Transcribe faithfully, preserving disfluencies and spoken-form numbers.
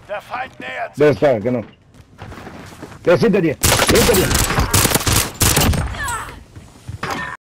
Der Feind nähert sich. Der ist da, genau. Der ist hinter dir. Hinter dir.